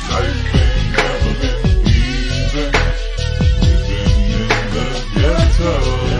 Life ain't never been easy. Living in the ghetto.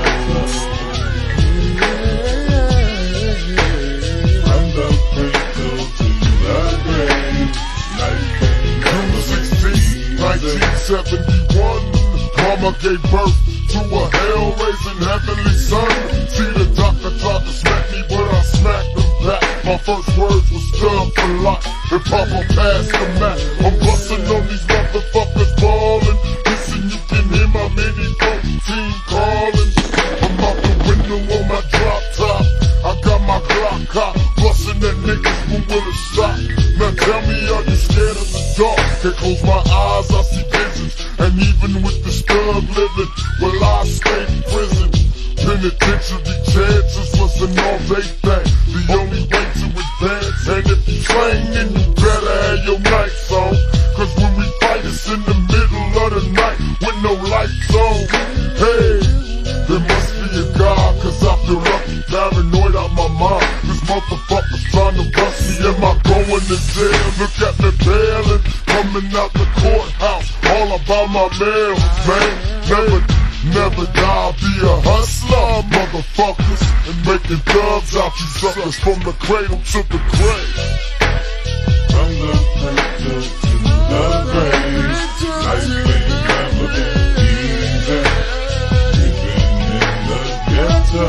From the cradle to the grave. Life ain't never 16, 1971. Mama gave birth to a hell-raising heavenly son. See, the doctor tried to smack me, but I smacked him back. My first words was done for life, and Papa passed the Mac. I'm busting on these motherfuckers ballin'. Listen, you can hear my mini team calling. I'm out the window on my drop top. I got my Glock cop, bustin' at niggas who will a shot. Now tell me, are you scared of the dark? Can't close my eyes, I see visions. And even with the stub living, well, I stayed in prison. Penitentiary chances was an all-day thing. The only way to advance. And if you slang, then you better have your nights on. Cause when we fight, it's in the middle of the night with no lights on. Hey, there must be a God, cause I feel lucky, paranoid out my mind. This motherfucker's trying to bust me, am I going to jail? Look at me bailing, coming out the courthouse, all about my mail, man. Never die, be a hustler, motherfuckers, and making thugs out you suckers from the cradle to the grave. From the cradle to the grave, life ain't never been easy. Living in the ghetto.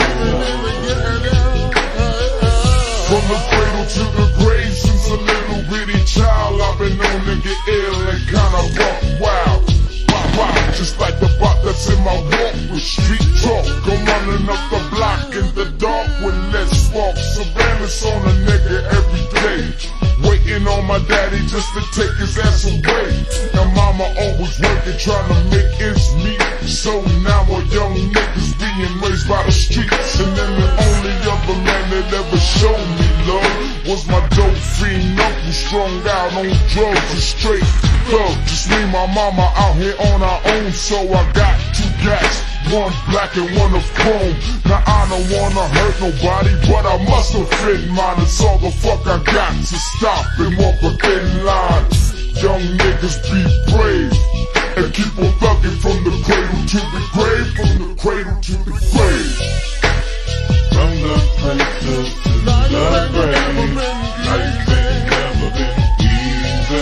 From the cradle to the grave, since a little bitty child, I've been known to get ill and kinda walk wild. Just like the bot that's in my walk with street talk. I'm running up the block in the dark with let's walk. Surveillance on a nigga every day, waiting on my daddy just to take his ass away. And mama always working, trying to make ends meet. So now a young nigga's being raised by the streets. And then the only other man that ever showed me love was my dope fiend uncle, strung out on drugs and straight thug. Just me and my mama out here on our own, so I got two gats, one black and one of chrome. Now I don't wanna hurt nobody, but I must offend mine. It's all the fuck I got to stop and walk a thin line. Young niggas be brave and keep on thugging from the cradle to the grave, from the cradle to the grave. From the cradle to the grave, life ain't never been easy.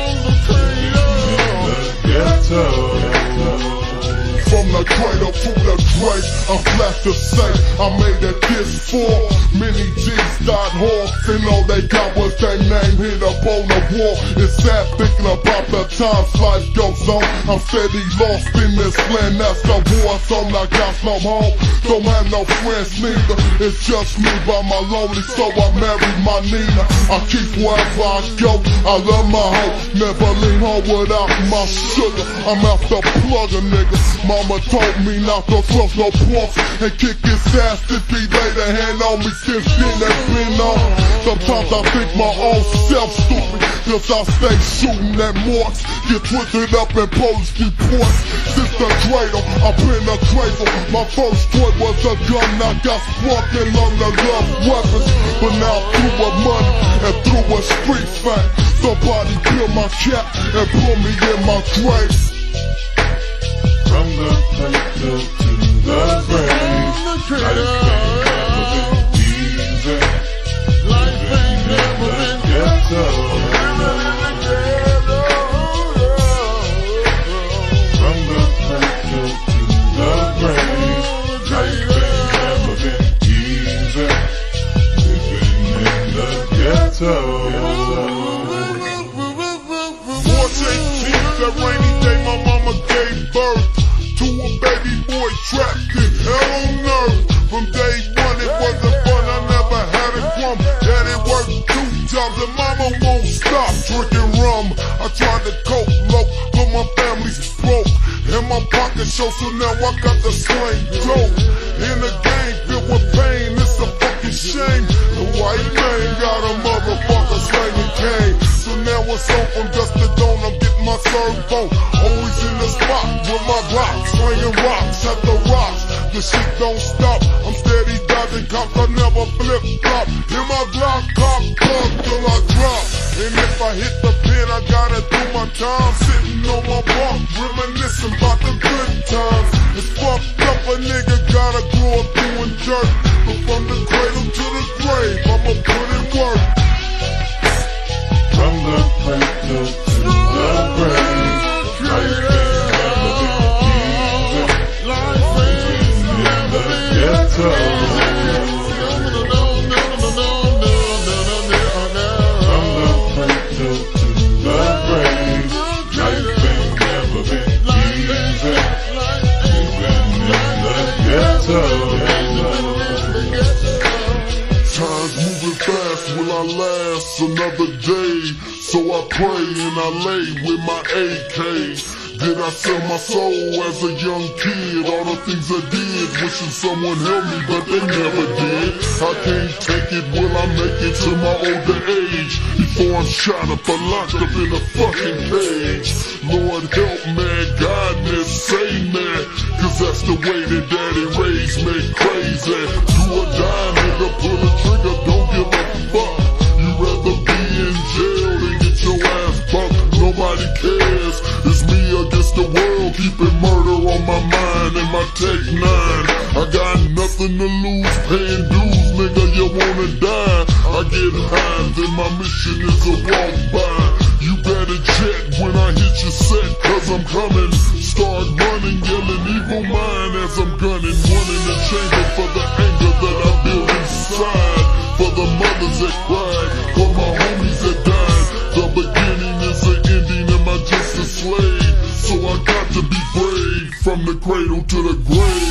From the cradle to the grave, I'm glad to say I made it this far. Many G's died hard, and all they got was their name hit up on the wall. It's sad thinking about the times life goes on. I'm steady lost in this land, that's the war zone. I got no home, don't have no friends neither. It's just me by my lonely, so I married my Nina. I keep wherever I go, I love my home, never leave home without my sugar. I'm out to plug a nigga. Mama told me not to trust no punks and kick his ass if he laid a hand on me. Since then that's been on. Sometimes I think my own self stupid, cause I stay shooting at marks, get twisted up in police reports. Since the cradle, I've been a cradle. My first toy was a gun, I got sprung and learned to love weapons. But now through with money and through with street fame, somebody peel my cap and put me in my grave. From the cradle to the grave, life ain't never been easy. Life ain't never been ghetto. From the cradle to the grave, life ain't never been easy. Living in the ghetto. 14th, that rainy day, my mama gave birth to a baby boy trapped in hell on earth. From day one it wasn't fun, I never had a crumb. Daddy worked 2 jobs and mama won't stop drinking rum. I tried to cope low, but my family's broke. And my pocket show, so now I got the slang dope. In a game filled with pain, it's a fucking shame. The white man got a motherfucker slanging cane. So now it's on from dusk to dawn, I'm getting my servo. Always in the spot with my rock, slinging rocks at the rocks. The shit don't stop, I'm steady dodging cops, I never flip flop. In my Glock, cop, till I drop. And if I hit the pen, I gotta do my time. Sitting on my bunk, reminiscing about the good times. It's fucked up, a nigga gotta grow up doing dirt. But from the cradle to the grave, I'ma put in work. From the cradle to the grave, life ain't never been easy. Life ain't never been ghetto. Time's moving fast, will I last another day? So I pray and I lay with my AK. Did I sell my soul as a young kid? All the things I did, wishing someone helped me, but they never did. I can't take it, will I make it to my older age? Before I'm shot up or locked up in a fucking cage. Lord help me, God me, save me, cause that's the way that daddy raised me. Crazy, do or die, nigga, pull a trigger, don't give a fuck. You rather be in jail than get your ass bucked. Nobody cares, it's me against the world, keeping murder on my mind and my Tech 9. I got nothing to lose, paying dues, nigga, you wanna die. I get high, then my mission is a walk by. You better check when I hit your set, cause I'm coming. Start running, yelling evil mind as I'm gunning. One in the chamber for the anger that I build inside. For the mothers that cried, for my homies that died. The beginning is the ending, am I just a slave? So I got to be brave, from the cradle to the grave.